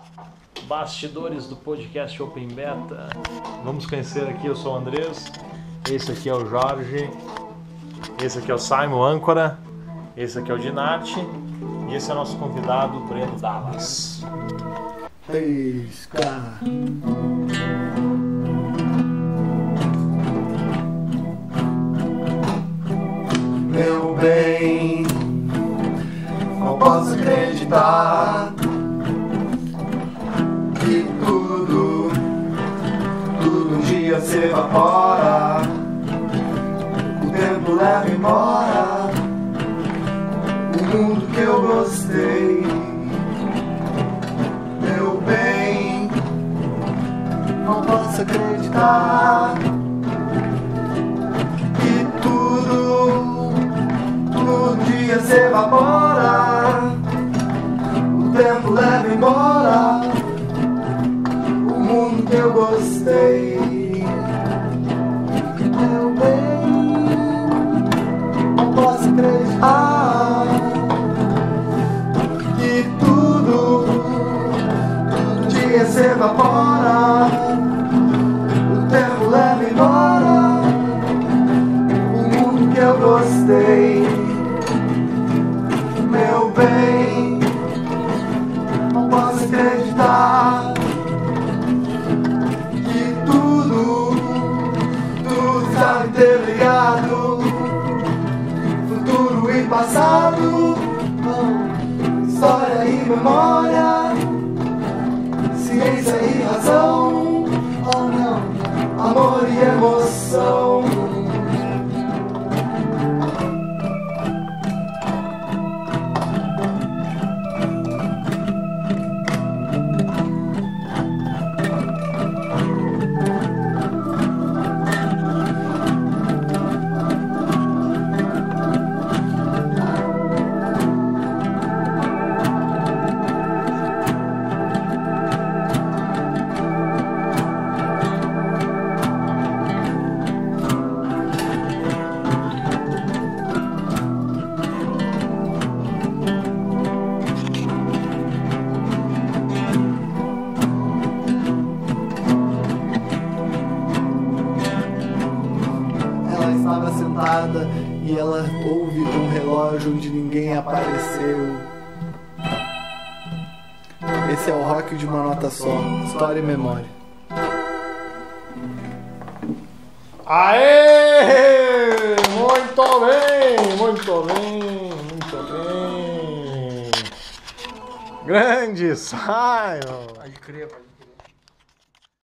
Bastidores do podcast Open Beta. Vamos conhecer aqui, eu sou o Andrés, esse aqui é o Jorge, esse aqui é o Simon Âncora, esse aqui é o Dinarte e esse é o nosso convidado, Breno Dallas. 3K. Meu bem, não posso acreditar que tudo um dia se evapora. O tempo leva embora o mundo que eu gostei. Meu bem, não posso acreditar que tudo um dia se evapora. O tempo leva embora o mundo que eu gostei. Meu bem, não posso acreditar que tudo um dia se evapora. O tempo leva embora o mundo que eu gostei. Meu bem, não posso acreditar que tudo está interligado. Futuro e passado, história e memória, ciência e razão, oh não, amor e emoção. Estava sentada e ela ouve um relógio onde ninguém apareceu. Esse é o rock de uma nota só, história e memória. Aê! Muito bem, muito bem, muito bem. Grande Simon! Pode crer, pode.